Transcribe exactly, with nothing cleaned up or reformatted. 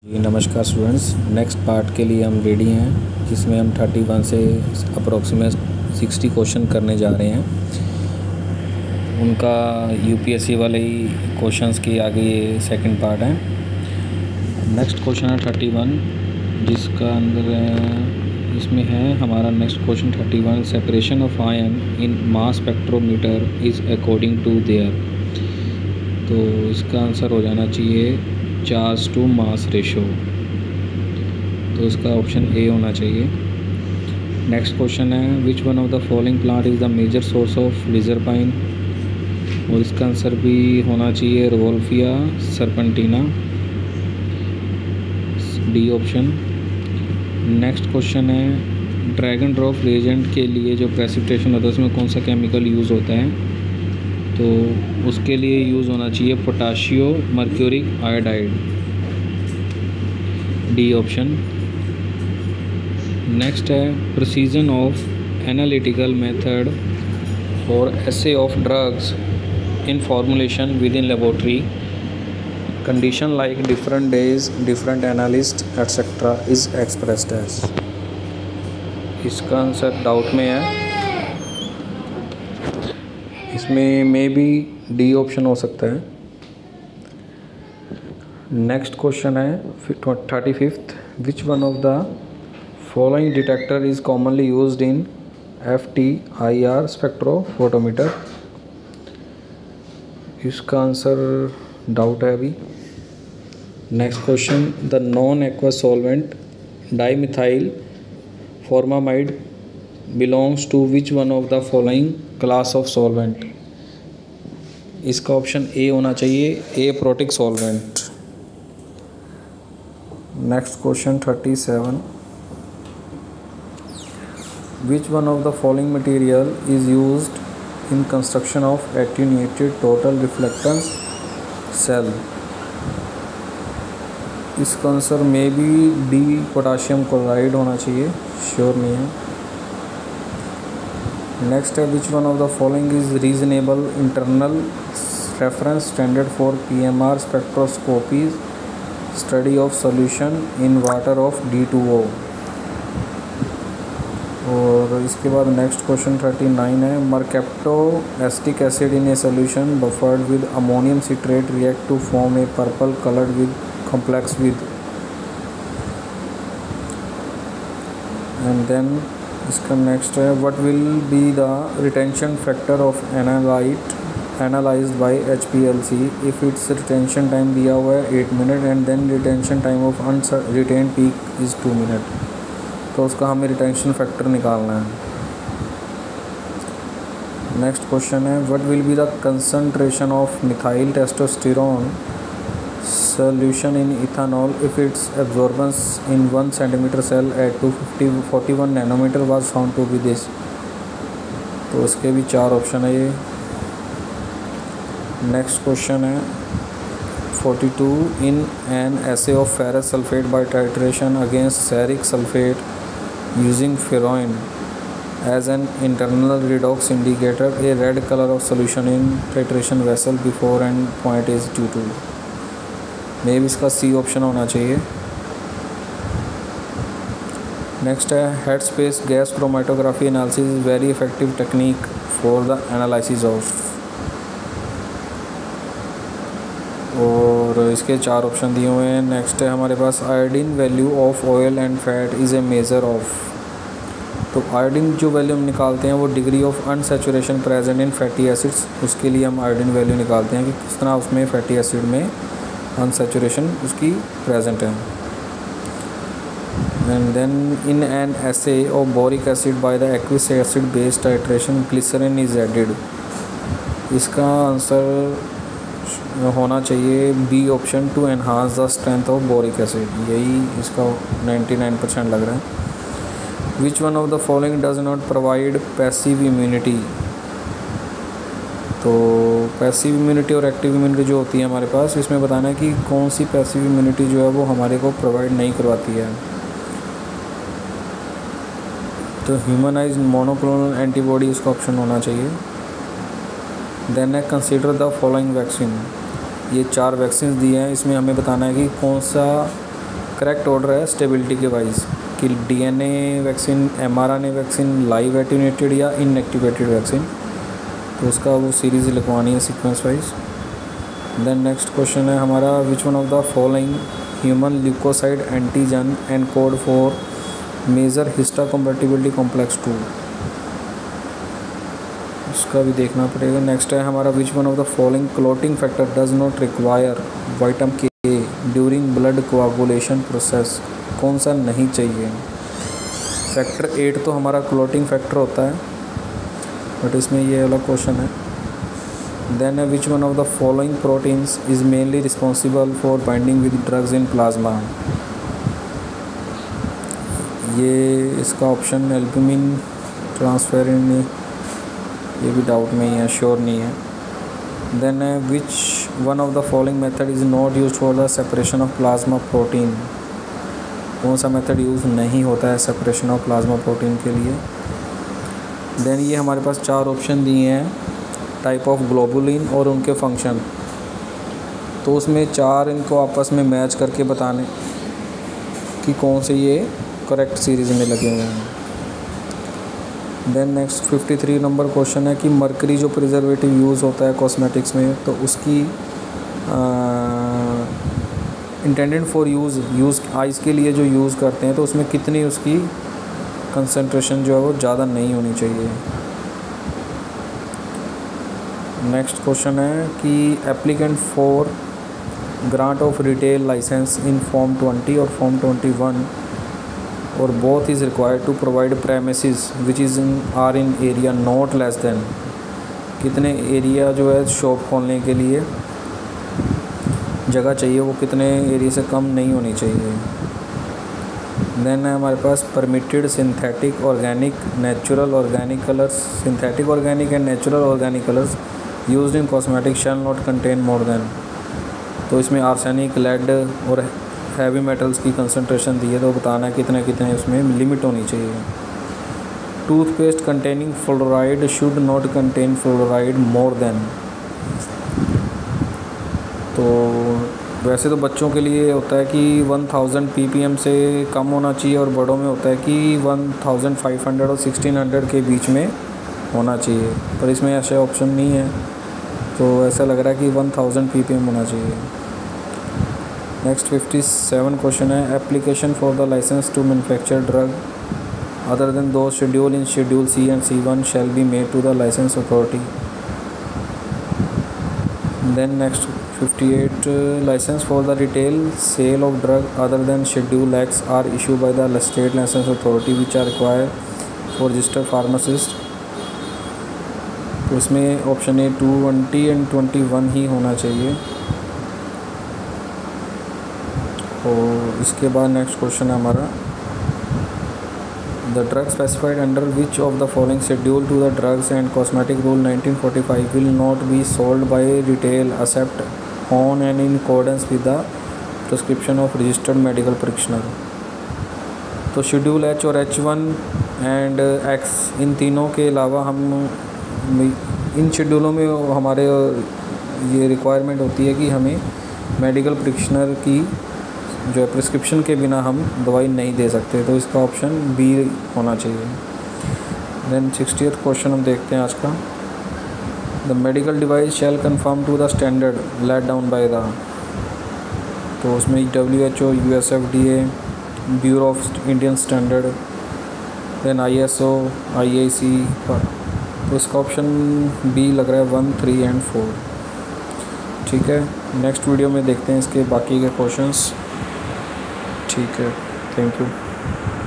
जी नमस्कार students, next part के लिए हम रेडी हैं जिसमें हम इकतीस से अप्रोक्सीमेट साठ क्वेश्चन करने जा रहे हैं। उनका यूपीएससी वाले ही क्वेश्चंस की आगे ये सेकंड पार्ट है। नेक्स्ट क्वेश्चन है इकतीस, जिसका अंदर इसमें है हमारा नेक्स्ट क्वेश्चन इकतीस, separation of ion in mass spectrometer is according to their. तो इसका आंसर हो जाना चाहिए चार्ज टू मास रेशो, तो इसका ऑप्शन ए होना चाहिए। नेक्स्ट क्वेश्चन है which one of the following plant is the major source of reserpine, और इसका आंसर भी होना चाहिए rauwolfia serpentina, D option. Next question है ड्रैगन ड्रॉप रिएजेंट के लिए जो प्रेसिपिटेशन होता है उसमें कौन सा केमिकल यूज़ होता है, तो उसके लिए यूज़ होना चाहिए potassium mercuric iodide, D option. Next है precision of analytical method for assay of drugs in formulation within laboratory condition like different days different analyst etcetera is expressed as. इसका answer doubt में है, इसमें मे be D option हो सकता है। Next question है thirty fifth, which one of the following detector is commonly used in F T I R spectrophotometer. इसका answer doubt है अभी। Next question, the non aqueous solvent dimethyl formamide belongs to which one of the following class of solvent. इसका option A होना चाहिए aprotic solvent. Next question thirty seven, which one of the following material is used in construction of attenuated total reflectance cell. इसका answer may be D potassium chloride होना चाहिए, sure नहीं है। Next है which one of the following is reasonable internal reference standard for PMR spectroscopy study of solution in water of D two O. और इसके बाद next question thirty nine है mercapto acetic acid in a solution buffered with ammonium citrate react to form a purple coloured with complex with, and then इसका next है what will be the retention factor of analyte analysed by H P L C if its retention time दिया हुआ है eight minute and then retention time of unretained peak is two minute, तो उसका हमें retention factor निकालना है। Next question है what will be the concentration of methyl testosterone solution in ethanol if its absorbance in one centimeter cell at two fifty forty-one nanometer was found to be this। तो इसके भी चार option है ये। Next question है forty two, in an assay of ferrous sulfate by titration against ferric sulfate using ferroin as an internal redox indicator, a red color of solution in titration vessel before and point is due to। Maybe इसका C option होना चाहिए। Next है head space gas chromatography analysis is very effective technique for the analysis of, और इसके चार option दिए हुए हैं। नेक्स्ट है हमारे पास iodine value of oil and fat is a measure of, तो आयोडीन जो वैल्यू हम निकालते हैं वो degree of unsaturation present in fatty acids, उसके लिए हम आयोडीन वैल्यू निकालते हैं कि किस तरह उसमें फैटी एसिड में अनसेचुरेशन उसकी प्रेजेंट है। And then in an assay of boric acid by the aqueous acid based titration glycerine is added. इसका आंसर होना चाहिए B option to enhance the strength of boric acid, यही इसका निन्यानवे percent लग रहा है। Which one of the following does not provide passive immunity, तो पैसिव इम्यूनिटी और एक्टिव इम्यूनिटी जो होती है हमारे पास, इसमें बताना है कि कौन सी पैसिव इम्यूनिटी जो है वो हमारे को प्रोवाइड नहीं करवाती है। तो ह्यूमनाइज्ड मोनोक्लोनल एंटीबॉडी इसका ऑप्शन होना चाहिए। देन है कंसीडर द फॉलोइंग वैक्सीन, ये चार वैक्सीन दिए हैं, इसमें हमें बताना है कि कौन सा करेक्ट ऑर्डर है स्टेबिलिटी के वाइज कि DNA vaccine, mRNA vaccine, live attenuated या इनएक्टिवेटेड वैक्सीन, तो उसका वो सीरीज़ लिखवानी है sequence wise. Then next question है हमारा, which one of the following human leukocyte antigen and code for major histocompatibility complex two, उसका भी देखना पड़ेगा। नेक्स्ट है हमारा, which one of the following clotting factor does not require vitamin K during blood coagulation process, कौन सा नहीं चाहिए। फैक्टर एट तो हमारा क्लॉटिंग फैक्टर होता है, बट इसमें ये वाला क्वेश्चन है। Then which one of the following proteins is mainly responsible for binding with drugs in plasma, ये इसका ऑप्शन एल्ब्यूमिन, ट्रांसफेरिन, ये भी डाउट में ही है, श्योर नहीं है। Then which one of the following method is not use for the separation of plasma protein, कौन सा मेथड यूज़ नहीं होता है सेपरेशन ऑफ प्लाज्मा प्रोटीन के लिए। देन ये हमारे पास चार ऑप्शन दिए हैं टाइप ऑफ ग्लोबुलिन और उनके फंक्शन, तो उसमें चार इनको आपस में मैच करके बताने कि कौन से ये करेक्ट सीरीज़ में लगे हुए हैं। Then next fifty three number question है कि मरकरी जो प्रिजर्वेटिव यूज़ होता है कॉस्मेटिक्स में, तो उसकी intended for use use eyes के लिए जो यूज़ करते हैं, तो उसमें कितनी उसकी कंसंट्रेशन जो है वो ज़्यादा नहीं होनी चाहिए। नेक्स्ट क्वेश्चन है कि applicant for grant of retail licence in form twenty और फॉर्म ट्वेंटी वन और both is required to provide premises which is in are in area not less than, कितने एरिया जो है शॉप खोलने के लिए जगह चाहिए वो कितने एरिया से कम नहीं होनी चाहिए। देन है हमारे पास permitted synthetic organic natural organic colours, synthetic organic and natural organic colours used in cosmetic shall not contain more than, तो इसमें आर्सेनिक, लेड और हैवी मेटल्स की कंसंट्रेशन दी है, तो बताना है कितने कितने उसमें लिमिट होनी चाहिए। Toothpaste containing fluoride should not contain fluoride more than, तो वैसे तो बच्चों के लिए होता है कि वन थाउज़ेंड पीपीएम से कम होना चाहिए और बड़ों में होता है कि वन थाउज़ेंड फाइव हंड्रेड और सिक्सटीन हंड्रेड के बीच में होना चाहिए, पर इसमें ऐसा ऑप्शन नहीं है, तो ऐसा लग रहा है कि वन थाउज़ेंड पीपीएम होना चाहिए। नेक्स्ट फिफ्टी सेवन क्वेश्चन है, application for the licence to manufacture drug other than दो schedule in schedule C and C one shall be made to the licence authority. Then next fifty eight, licence for the retail sale of drug other than schedule X are issue by the state licence authority which are require for registered pharmacist, तो इसमें option A twenty and twenty one ही होना चाहिए। और इसके बाद next question है हमारा, the drug specified under which of the following schedule to the drugs and cosmetic rule nineteen forty five will not be sold by retail except on and in accordance with the prescription of registered medical practitioner, तो schedule H और H one and X इन तीनों के अलावा हम इन शेड्यूलों में हमारे ये रिक्वायरमेंट होती है कि हमें मेडिकल प्रैक्टिशनर की जो है प्रिस्क्रिप्शन के बिना हम दवाई नहीं दे सकते, तो इसका ऑप्शन बी होना चाहिए। देन सिक्सटीएथ क्वेश्चन हम देखते हैं आज का, the medical device shall confirm to the standard laid down by the, तो उसमें W H O, U S F D A, Bureau of Indian Standard, then I S O, I I C, तो इसका option B लग रहा है one, three and four. ठीक है, next video में देखते हैं इसके बाकी के क्वेश्चंस। ठीक है, थैंक यू।